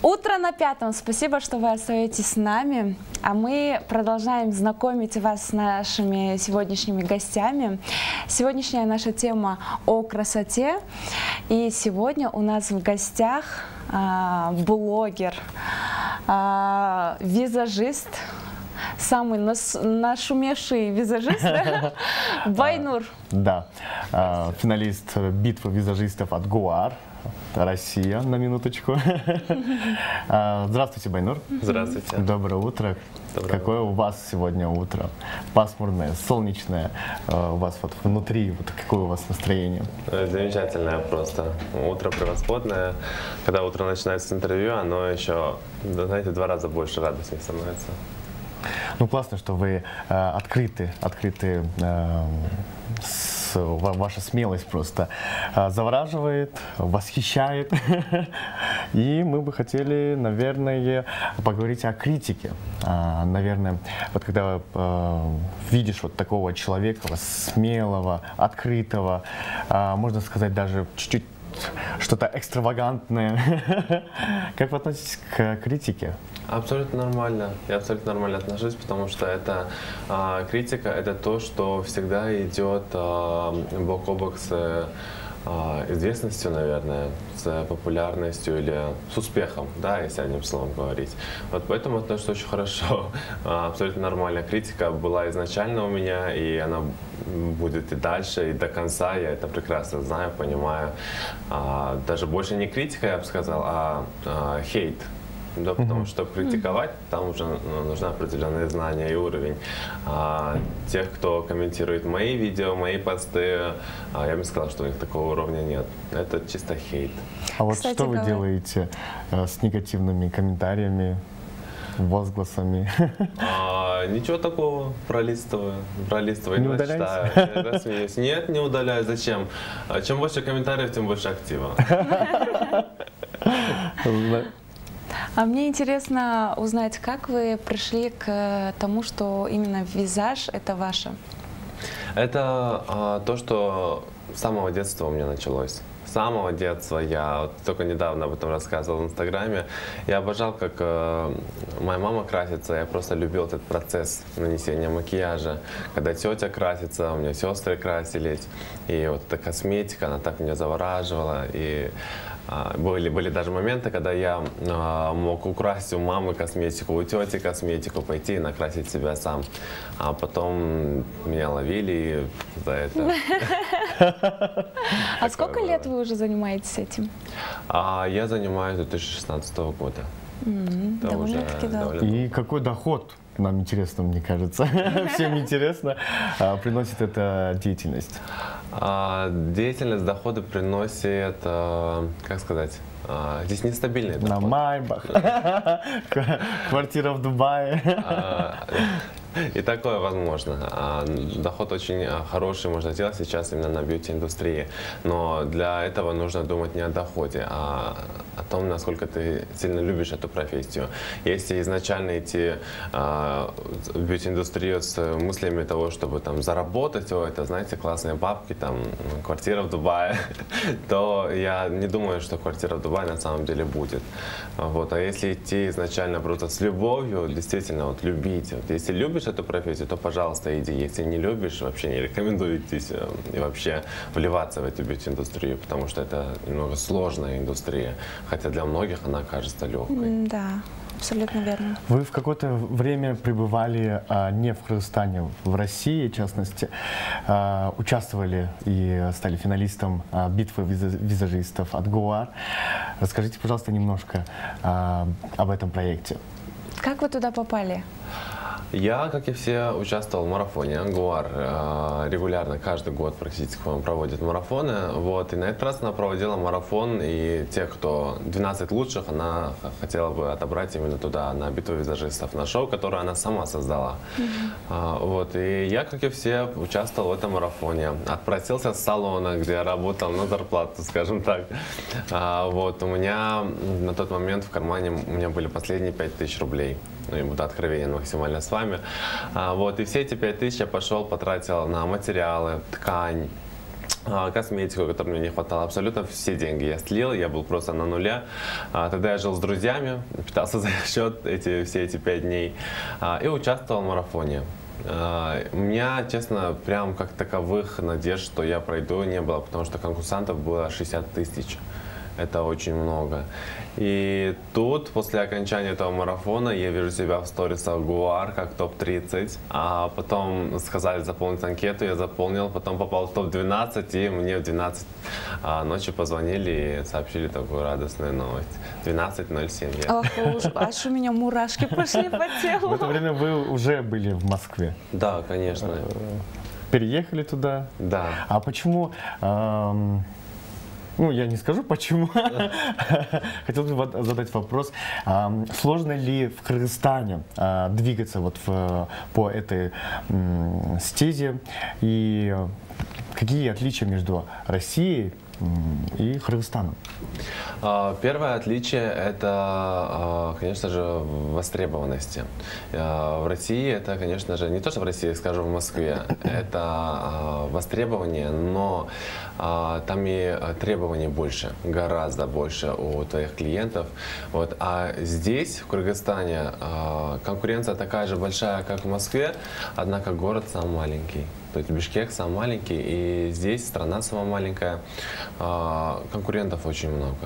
Утро на пятом. Спасибо, что вы остаетесь с нами. А мы продолжаем знакомить вас с нашими сегодняшними гостями. Сегодняшняя наша тема о красоте. И сегодня у нас в гостях блогер, визажист, самый нашумевший визажист, Байнур. Да, финалист битвы визажистов от Гоар. Россия, на минуточку. Здравствуйте, Байнур. Здравствуйте. Доброе утро. Какое у вас сегодня утро? Пасмурное, солнечное. У вас вот внутри, вот какое у вас настроение? Замечательное просто. Утро превосходное. Когда утро начинается с интервью, оно еще, знаете, в 2 раза больше радостнее становится. Ну, классно, что вы открыты, ваша смелость просто завораживает, восхищает. И мы бы хотели, наверное, поговорить о критике. Наверное, вот когда видишь вот такого человека, смелого, открытого, можно сказать, даже чуть-чуть что-то экстравагантное. Как вы относитесь к критике? Абсолютно нормально. Я абсолютно нормально отношусь, потому что это критика, это то, что всегда идет бок о бок с известностью, наверное, с популярностью или с успехом, да, если одним словом говорить. Вот поэтому отношусь очень хорошо. Абсолютно нормальная критика была изначально у меня, и она будет и дальше, и до конца. Я это прекрасно знаю, понимаю. Даже больше не критика, я бы сказал, а хейт. Да, потому что критиковать, там уже нужны определенные знания и уровень. Тех, кто комментирует мои видео, мои посты, я бы сказал, что у них такого уровня нет. Это чисто хейт. А вот что вы делаете с негативными комментариями, возгласами? Ничего такого, пролистываю, не читаю, иногда смеюсь. Нет, не удаляю. Зачем? Чем больше комментариев, тем больше актива. А мне интересно узнать, как вы пришли к тому, что именно визаж – это ваше? Это то, что с самого детства у меня началось. С самого детства я вот только недавно об этом рассказывал в Инстаграме. Я обожал, как моя мама красится. Я просто любил этот процесс нанесения макияжа. Когда тетя красится, у меня сестры красились. И вот эта косметика, она так меня завораживала. И были даже моменты, когда я мог украсть у мамы косметику, у тети косметику, пойти и накрасить себя сам. А потом меня ловили за это. А сколько лет вы уже занимаетесь этим? Я занимаюсь с 2016 года. Довольно-таки давно. И какой доход, нам интересно, мне кажется, всем интересно, приносит эта деятельность? Деятельность, доходы приносит, как сказать, здесь нестабильный доход. На Майбах, квартира в Дубае. И такое возможно. Доход очень хороший можно делать сейчас именно на бьюти-индустрии. Но для этого нужно думать не о доходе, а о том, насколько ты сильно любишь эту профессию. Если изначально идти в бьюти-индустрию с мыслями того, чтобы там заработать, это, знаете, классные бабки, там, квартира в Дубае, то я не думаю, что квартира в Дубае на самом деле будет. Вот. А если идти изначально просто с любовью, действительно, вот любить. Вот, если любишь эту профессию, то, пожалуйста, иди. Если не любишь, вообще не рекомендую идти и вообще вливаться в эту бьюти-индустрию, потому что это немного сложная индустрия, хотя для многих она кажется легкой. Да, абсолютно верно. Вы в какое-то время пребывали не в Кыргызстане, в России, в частности, участвовали и стали финалистом битвы визажистов от Гоар. Расскажите, пожалуйста, немножко об этом проекте. Как вы туда попали? Я, как и все, участвовал в марафоне. Гоар регулярно, каждый год практически проводит марафоны. Вот. И на этот раз она проводила марафон, и те, кто 12 лучших, она хотела бы отобрать именно туда, на битву визажистов, на шоу, которое она сама создала. Вот. И я, как и все, участвовал в этом марафоне. Отпросился с салона, где я работал на зарплату, скажем так. Вот. У меня на тот момент в кармане у меня были последние 5000 рублей. Ну, я буду откровенен максимально с вами. Вот, и все эти 5000 я потратил на материалы, ткань, косметику, которой мне не хватало. Абсолютно все деньги я слил, я был просто на нуле. Тогда я жил с друзьями, питался за счет все эти 5 дней и участвовал в марафоне. У меня, честно, прям как таковых надежд, что я пройду, не было, потому что конкурсантов было 60 тысяч. Это очень много. И тут, после окончания этого марафона, я вижу себя в сторисах ГУАР как топ-30. А потом сказали заполнить анкету, я заполнил, потом попал в топ-12, и мне в 12 ночи позвонили и сообщили такую радостную новость. 12:07. Ох, аж у меня мурашки пошли по В телу. это время вы уже были в Москве. Да, конечно. Переехали туда. Да. А почему... Ну, я не скажу почему. Хотел бы задать вопрос. Сложно ли в Кыргызстане двигаться вот по этой стезе? И какие отличия между Россией и Кыргызстаном? Первое отличие – это, конечно же, востребованности. В России это, конечно же, не то, что в России, скажем, в Москве, это востребование, но там и требований больше, гораздо больше у твоих клиентов. Вот. А здесь, в Кыргызстане, конкуренция такая же большая, как в Москве, однако город сам маленький. То есть Бишкек сам маленький, и здесь страна сама маленькая, конкурентов очень много.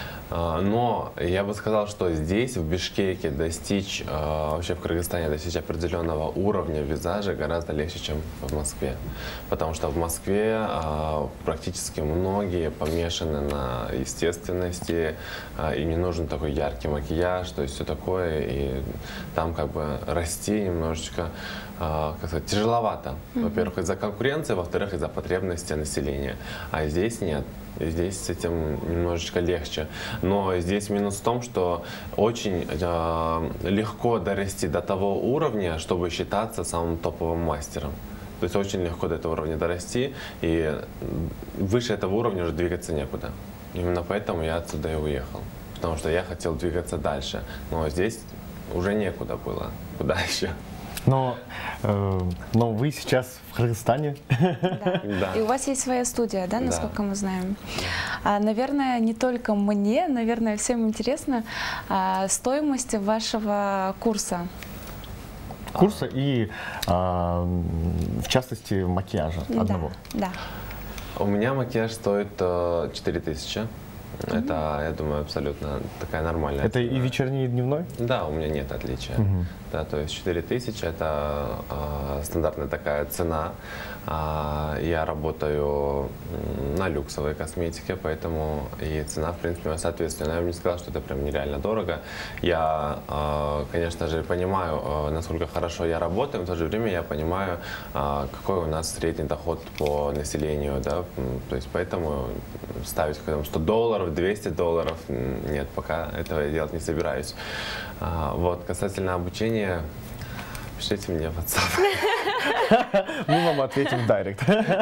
Но я бы сказал, что здесь, в Бишкеке, достичь, вообще в Кыргызстане достичь определенного уровня визажа гораздо легче, чем в Москве. Потому что в Москве практически многие помешаны на естественности, им не нужен такой яркий макияж, то есть все такое, и там как бы расти немножечко, как сказать, тяжеловато. Во-первых, из-за конкуренции, во-вторых, из-за потребности населения. А здесь нет. И здесь с этим немножечко легче. Но здесь минус в том, что очень легко дорасти до того уровня, чтобы считаться самым топовым мастером. То есть очень легко до этого уровня дорасти, и выше этого уровня уже двигаться некуда. Именно поэтому я отсюда и уехал. Потому что я хотел двигаться дальше. Но здесь уже некуда было. Куда еще? Но вы сейчас в Кыргызстане. Да. И у вас есть своя студия, да, насколько Да. мы знаем? Наверное, не только мне, наверное, всем интересно стоимость вашего курса. Курса и, в частности, макияжа одного. Да. У меня макияж стоит 4000. Это, я думаю, абсолютно такая нормальная Это и цена. вечерний, и дневной? Да, у меня нет отличия. Да, то есть 4000 это стандартная такая цена. Я работаю на люксовой косметике, поэтому и цена, в принципе, соответственно. Я бы не сказал, что это прям нереально дорого. Я, конечно же, понимаю, насколько хорошо я работаю, но в то же время я понимаю, какой у нас средний доход по населению, да, то есть поэтому ставить $100, $200, нет, пока этого я делать не собираюсь. Вот, касательно обучения, пишите мне в WhatsApp. Мы вам ответим в директ.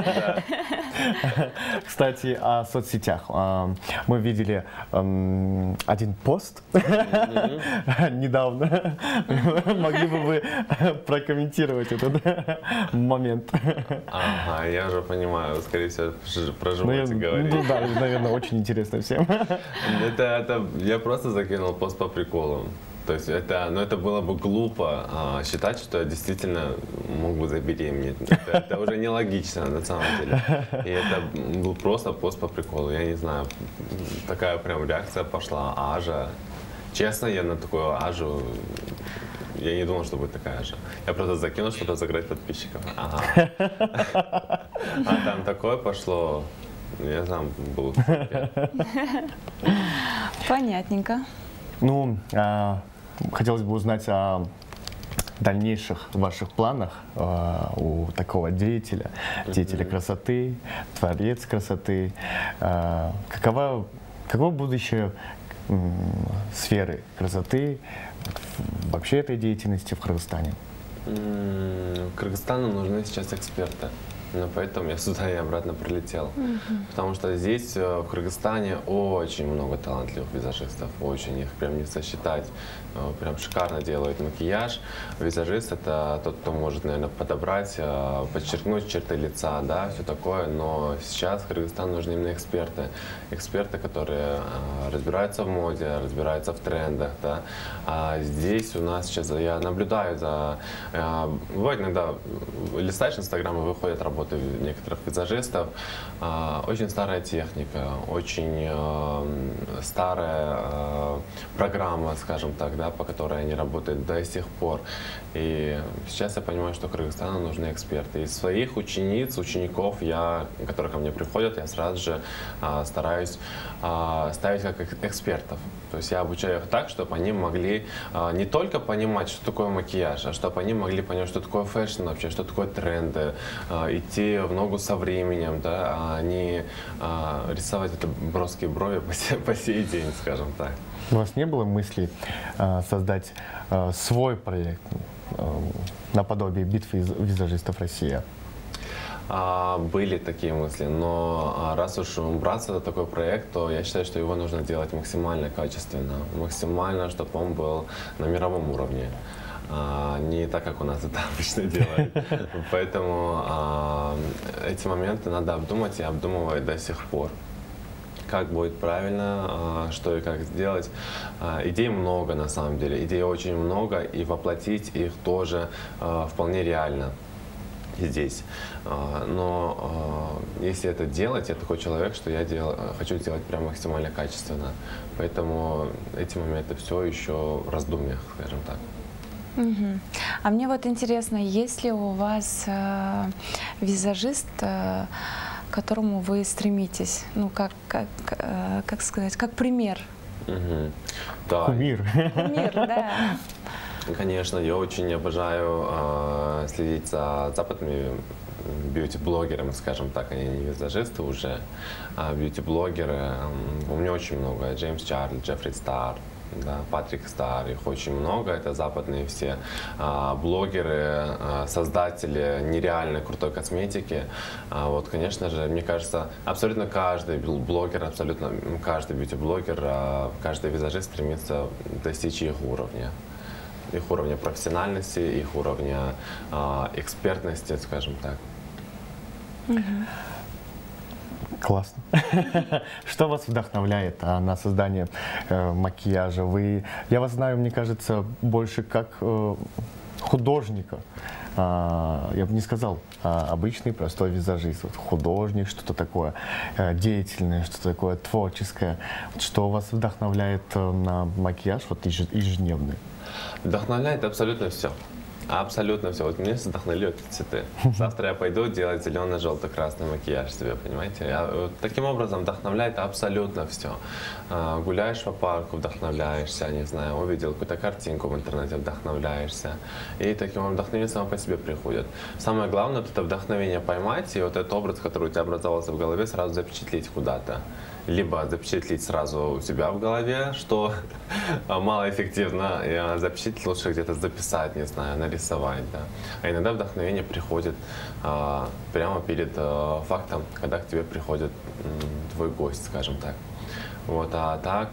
Кстати, о соцсетях. Мы видели один пост недавно. Могли бы вы прокомментировать этот момент? Ага, я уже понимаю, скорее всего, про животик говорить. Ну да, наверное, очень интересно всем. Это я просто закинул пост по приколу. То есть это было бы глупо считать, что я действительно мог бы забеременеть. Это уже нелогично на самом деле. И это был просто пост по приколу. Я не знаю, такая прям реакция пошла. Ажа. Честно, я на такую ажу, я не думал, что будет такая ажа. Я просто закинул, чтобы разыграть подписчиков. Ага. А там такое пошло. Я сам был. Понятненько. Ну, хотелось бы узнать о дальнейших ваших планах у такого деятеля красоты, творец красоты. Каково будущее сферы красоты, вообще этой деятельности в Кыргызстане? Кыргызстану нужны сейчас эксперты. Но поэтому я сюда и обратно прилетел. Потому что здесь, в Кыргызстане, очень много талантливых визажистов. Очень, их прям не сосчитать. Прям шикарно делают макияж. Визажист — это тот, кто может, наверное, подобрать, подчеркнуть черты лица, да, все такое. Но сейчас в Кыргызстан нужны именно эксперты. Эксперты, которые разбираются в моде, разбираются в трендах, да. А здесь у нас сейчас, я наблюдаю за... Бывает иногда, листаешь Инстаграм, и выходят работы некоторых визажистов. Очень старая техника, очень старая программа, скажем так, да, по которой они работают до сих пор. И сейчас я понимаю, что Кыргызстану нужны эксперты. Из своих учениц, учеников, которые ко мне приходят, я сразу же стараюсь ставить как экспертов. То есть я обучаю их так, чтобы они могли не только понимать, что такое макияж, а чтобы они могли понять, что такое фэшн вообще, что такое тренды, идти в ногу со временем, да, а не рисовать это броские брови по сей день, скажем так. У вас не было мыслей создать свой проект наподобие битвы визажистов России? Были такие мысли, но раз уж браться за такой проект, то я считаю, что его нужно делать максимально качественно, максимально, чтобы он был на мировом уровне. Не так, как у нас это обычно делают. Поэтому эти моменты надо обдумать и обдумывать до сих пор. Как будет правильно, что и как сделать. Идей много на самом деле, идей очень много, и воплотить их тоже вполне реально здесь. Но если это делать, я такой человек, что я хочу делать прям максимально качественно. Поэтому эти моменты все еще в раздумьях, скажем так. Угу. А мне вот интересно, есть ли у вас визажист, к которому вы стремитесь, ну как сказать, как пример? Угу. Да. Кумир. Кумир, да. Конечно, я очень обожаю следить за западными бьюти-блогерами, скажем так, они не визажисты уже, а бьюти-блогеры. У меня очень много. Джеймс Чарльз, Джеффри Стар, да, Патрик Стар, их очень много. Это западные все блогеры, создатели нереально крутой косметики. Вот, конечно же, мне кажется, абсолютно каждый блогер, абсолютно каждый бьюти-блогер, каждый визажист стремится достичь их уровня. Их уровня профессиональности, их уровня экспертности, скажем так. Классно. Что вас вдохновляет на создание макияжа? Я вас знаю, мне кажется, больше как художника. Я бы не сказал обычный, простой визажист. Вот художник, что-то такое деятельное, что-то такое творческое. Что вас вдохновляет на макияж вот ежедневный? Вдохновляет абсолютно все. Абсолютно все. Вот меня вдохновляют цветы. Завтра я пойду делать зелено-желто-красный макияж себе, понимаете? Таким образом вдохновляет абсолютно все. Гуляешь по парку, вдохновляешься, не знаю, увидел какую-то картинку в интернете, вдохновляешься. И таким образом вдохновение само по себе приходит. Самое главное, вот это вдохновение поймать, и вот этот образ, который у тебя образовался в голове, сразу запечатлеть куда-то. Либо запечатлеть сразу у себя в голове, что малоэффективно, запечатлеть лучше где-то записать, не знаю, нарисовать. Да. А иногда вдохновение приходит прямо перед фактом, когда к тебе приходит твой гость, скажем так. Вот, а так,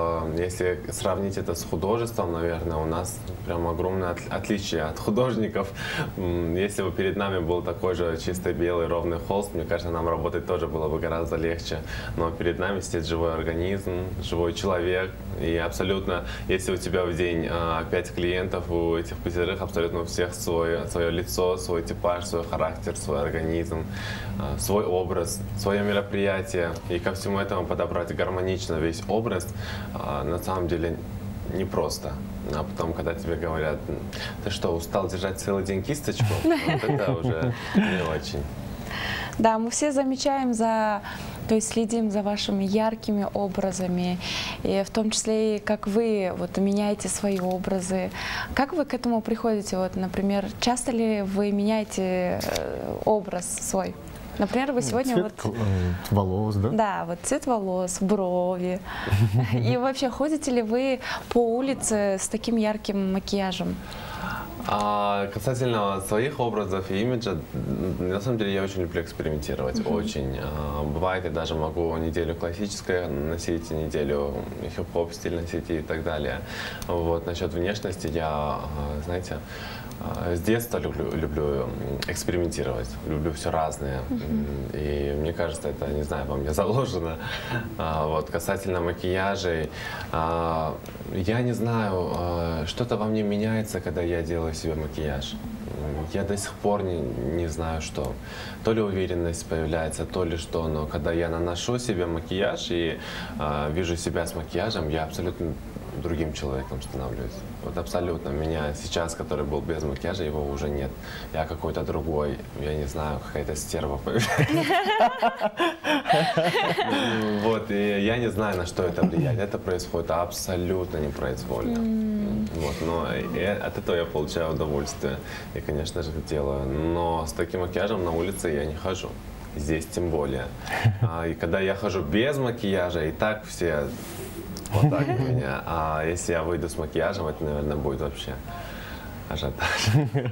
если сравнить это с художеством, наверное, у нас прям огромное отличие от художников. Если бы перед нами был такой же чистый белый ровный холст, мне кажется, нам работать тоже было бы гораздо легче. Но перед нами сидит живой организм, живой человек. И абсолютно, если у тебя в день 5 клиентов, у этих 5 абсолютно у всех свое лицо, свой типаж, свой характер, свой организм, свой образ, свое мероприятие. И ко всему этому подобрать гармонично весь образ, на самом деле непросто. А потом, когда тебе говорят, ты что, устал держать целый день кисточку? Вот это уже не очень. Да, мы все замечаем то есть следим за вашими яркими образами, и в том числе и как вы вот меняете свои образы. Как вы к этому приходите? Вот, например, часто ли вы меняете образ свой? Например, вы сегодня цвет волос, да? Да, вот цвет волос, брови. И вообще, ходите ли вы по улице с таким ярким макияжем? Касательно своих образов и имиджа, на самом деле я очень люблю экспериментировать, очень. Бывает, я даже могу неделю классическое носить, неделю хип-хоп стиль носить и так далее. Вот, насчет внешности я, знаете, с детства люблю экспериментировать, люблю все разное. И мне кажется, это, не знаю, во мне заложено. Вот, касательно макияжей, я не знаю, что-то во мне меняется, когда я делаю себе макияж. Я до сих пор не знаю, что. То ли уверенность появляется, то ли что. Но когда я наношу себе макияж и вижу себя с макияжем, я абсолютно другим человеком становлюсь. Вот абсолютно. Меня сейчас, который был без макияжа, его уже нет. Я какой-то другой, я не знаю, какая-то стерва появляется. Вот, и я не знаю, на что это влияет. Это происходит абсолютно непроизвольно. Вот, но от этого я получаю удовольствие. И, конечно же, делаю. Но с таким макияжем на улице я не хожу. Здесь тем более. И когда я хожу без макияжа, и так все вот так у меня. А если я выйду с макияжем, это, наверное, будет вообще ажиотаж.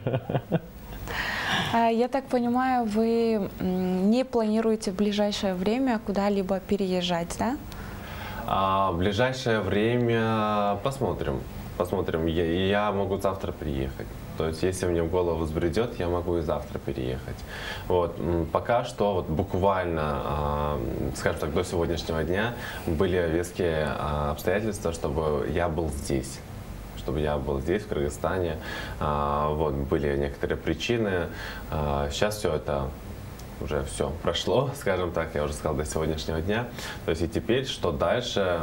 Я так понимаю, вы не планируете в ближайшее время куда-либо переезжать, да? В ближайшее время посмотрим. Посмотрим. Я могу завтра приехать. То есть, если мне в голову взбредет, я могу и завтра переехать. Вот. Пока что, вот буквально, скажем так, до сегодняшнего дня были веские обстоятельства, чтобы я был здесь. Чтобы я был здесь, в Кыргызстане. Вот, были некоторые причины. Сейчас все это уже все прошло, скажем так, я уже сказал, до сегодняшнего дня. То есть, и теперь, что дальше,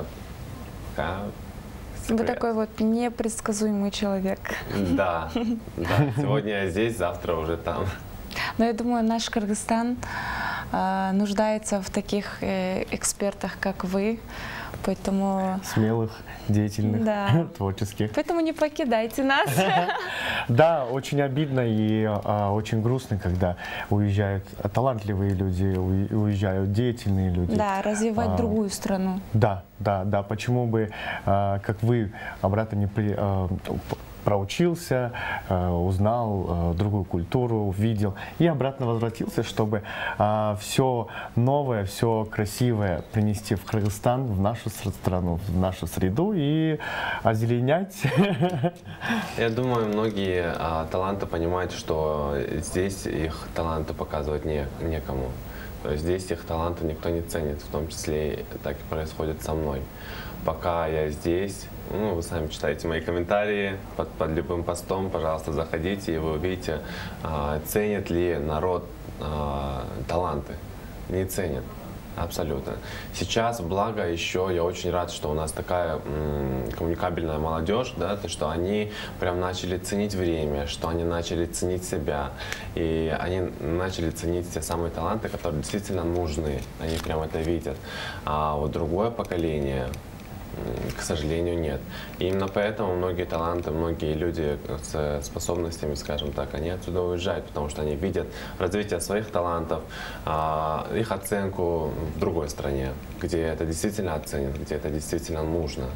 Вы такой вот непредсказуемый человек. Да, да. Сегодня я здесь, завтра уже там. Но я думаю, наш Кыргызстан нуждается в таких экспертах, как вы, поэтому... Смелых, деятельных, Да. творческих. Поэтому не покидайте нас. Да, очень обидно и очень грустно, когда уезжают талантливые люди, уезжают деятельные люди. Да, развивать другую страну. Да, да, да. Почему бы, как вы, обратно не проучился, узнал другую культуру, увидел и обратно возвратился, чтобы все новое, все красивое принести в Кыргызстан, в нашу страну, в нашу среду и озеленять. Я думаю, многие таланты понимают, что здесь их таланты показывать некому. То есть здесь их таланты никто не ценит, в том числе так и происходит со мной. Пока я здесь, вы сами читаете мои комментарии под любым постом, пожалуйста, заходите, и вы увидите, ценит ли народ таланты. Не ценит. Абсолютно. Сейчас, благо, еще я очень рад, что у нас такая коммуникабельная молодежь, да, то, что они прям начали ценить время, что они начали ценить себя, и они начали ценить те самые таланты, которые действительно нужны, они прям это видят. А вот другое поколение, к сожалению, нет. И именно поэтому многие таланты, многие люди с способностями, скажем так, они отсюда уезжают, потому что они видят развитие своих талантов, их оценку в другой стране, где это действительно оценят, где это действительно нужно.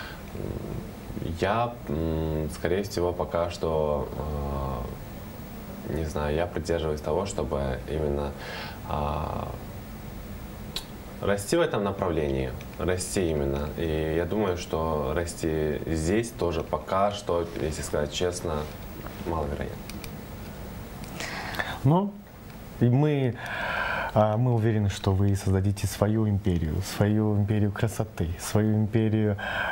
Я, скорее всего, пока что, не знаю, я придерживаюсь того, чтобы именно расти в этом направлении, расти именно. И я думаю, что расти здесь тоже пока что, если сказать честно, маловероятно. Но мы уверены, что вы создадите свою империю красоты, свою империю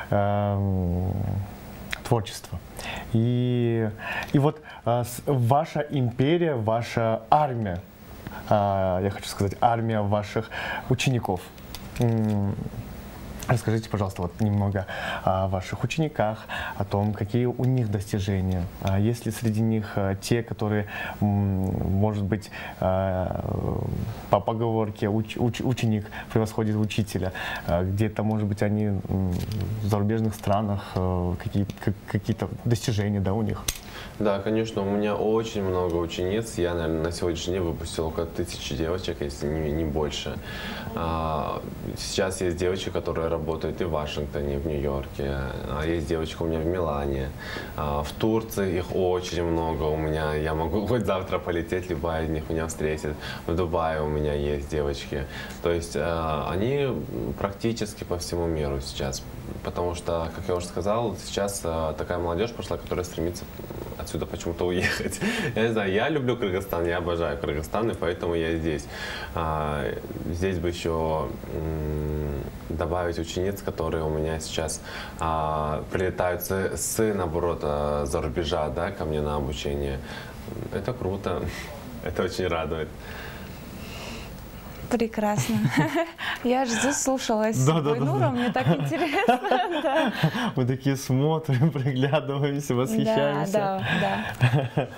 творчества. И вот ваша империя, ваша армия, я хочу сказать, армия ваших учеников. Расскажите, пожалуйста, вот немного о ваших учениках, о том, какие у них достижения. Есть ли среди них те, которые, может быть, по поговорке ученик превосходит учителя, где-то, может быть, они в зарубежных странах, какие-то достижения, да, у них? Да, конечно, у меня очень много учениц. Я, наверное, на сегодняшний день выпустил около 1000 девочек, если не больше. Сейчас есть девочки, которые работают и в Вашингтоне, и в Нью-Йорке. Есть девочка у меня в Милане. В Турции их очень много у меня. Я могу хоть завтра полететь, любая из них меня встретит. В Дубае у меня есть девочки. То есть они практически по всему миру сейчас. Потому что, как я уже сказал, сейчас такая молодежь пошла, которая стремится отсюда почему-то уехать. Я не знаю, я люблю Кыргызстан, я обожаю Кыргызстан, и поэтому я здесь. Здесь бы еще добавить учениц, которые у меня сейчас прилетают наоборот, за рубежа, да, ко мне на обучение. Это круто, это очень радует. Прекрасно. Я аж заслушалась. Да. Мне так интересно. Да. Мы такие смотрим, приглядываемся, восхищаемся. Да.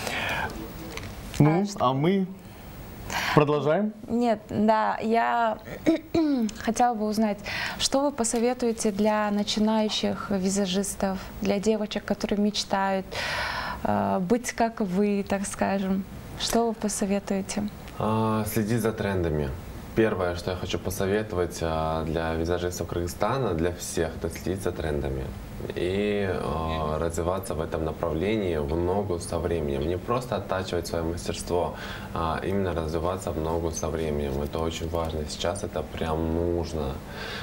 Ну, а мы продолжаем? Нет, да, я хотела бы узнать, что вы посоветуете для начинающих визажистов, для девочек, которые мечтают быть как вы, так скажем. Что вы посоветуете? Следить за трендами. Первое, что я хочу посоветовать для визажистов Кыргызстана, для всех, это следить за трендами и развиваться в этом направлении в ногу со временем. Не просто оттачивать свое мастерство, а именно развиваться в ногу со временем. Это очень важно. Сейчас это прям нужно.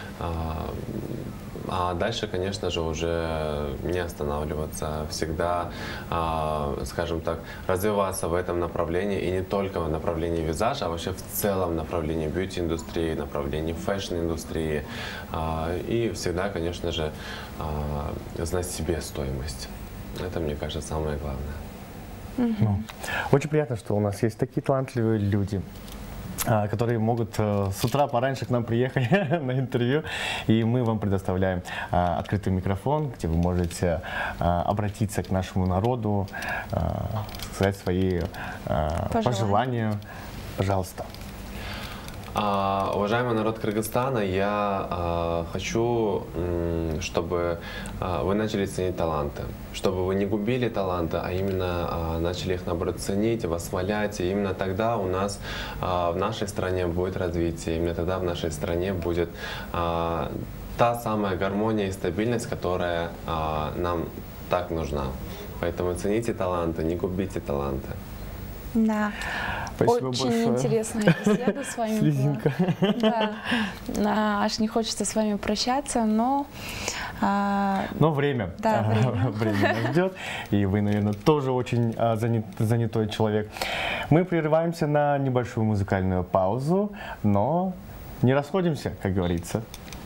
А дальше, конечно же, уже не останавливаться, всегда, скажем так, развиваться в этом направлении, и не только в направлении визажа, а вообще в целом направлении бьюти-индустрии, направлении фэшн-индустрии. И всегда, конечно же, знать себе стоимость. Это, мне кажется, самое главное. Очень приятно, что у нас есть такие талантливые люди, которые могут с утра пораньше к нам приехать на интервью, и мы вам предоставляем открытый микрофон, где вы можете обратиться к нашему народу, сказать свои пожелания. Пожалуйста. Уважаемый народ Кыргызстана, я хочу, чтобы вы начали ценить таланты, чтобы вы не губили таланты, а именно начали их, наоборот, ценить, восхвалять. И именно тогда у нас в нашей стране будет развитие, именно тогда в нашей стране будет та самая гармония и стабильность, которая нам так нужна. Поэтому цените таланты, не губите таланты. Да. Спасибо Очень большое. интересная беседа с вами. Слизенько. Да. Аж не хочется с вами прощаться, но... время, Да, время нас ждет, и вы, наверное, тоже очень занятой человек. Мы прерываемся на небольшую музыкальную паузу, но не расходимся, как говорится.